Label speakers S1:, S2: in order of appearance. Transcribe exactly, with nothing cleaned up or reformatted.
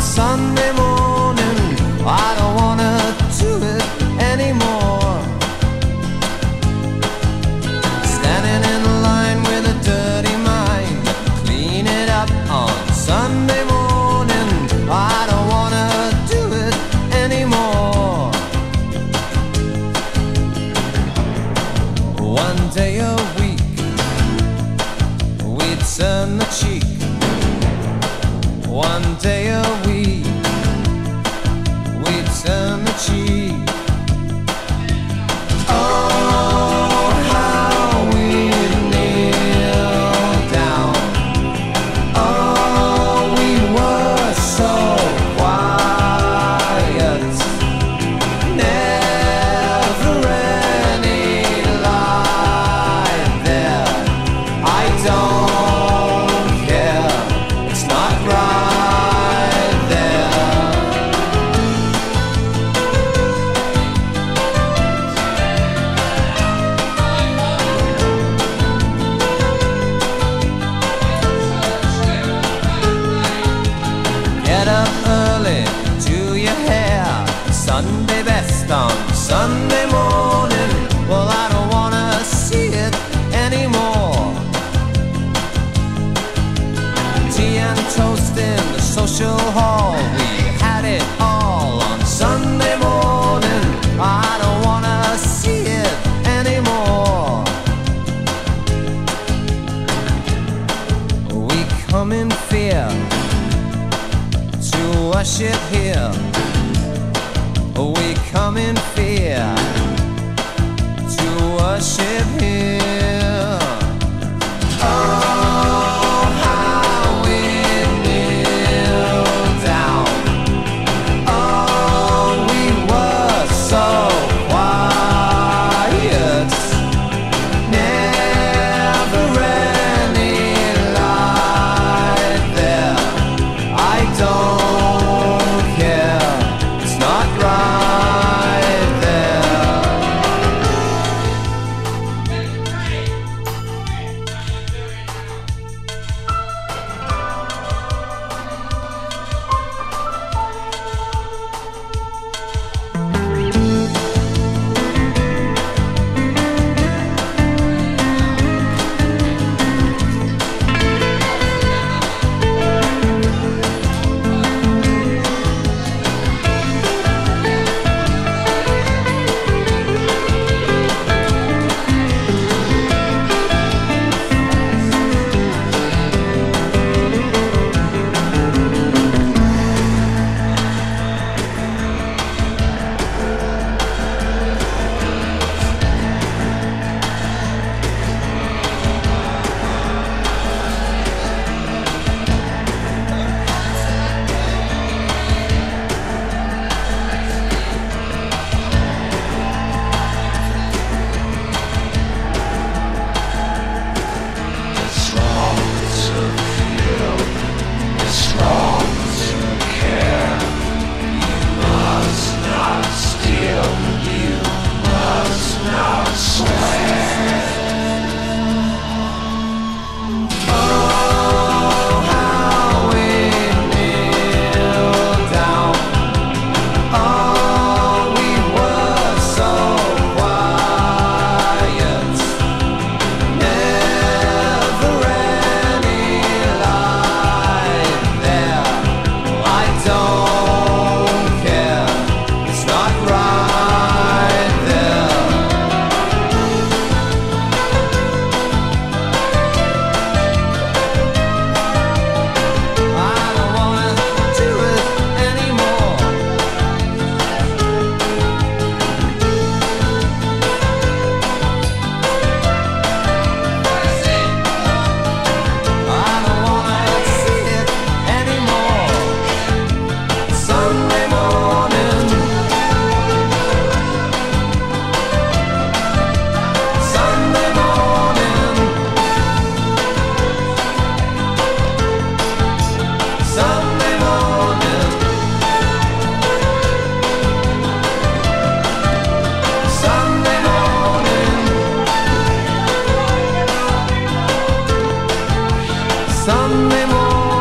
S1: Sunday morning. I don't wanna do it anymore. Standing in line with a dirty mind, clean it up on Sunday morning. I don't wanna do it anymore. One day a week we'd turn the cheek. One day a week we'd turn the cheek. Oh, how we'd kneel down. Oh, we were so quiet. Never any light there. I don't care, it's not right there. Get up early, do your hair, Sunday best on Sunday morning. Well, I don't wanna see it anymore. Tea and toast in the social hall, we had it all on Sunday morning. I don't wanna see it anymore. We come in fear to worship here. We come in fear to worship here. Oh, how we kneel down. Oh, we were so quiet. Never any light there. I don't care, it's not right there. Sunday morning.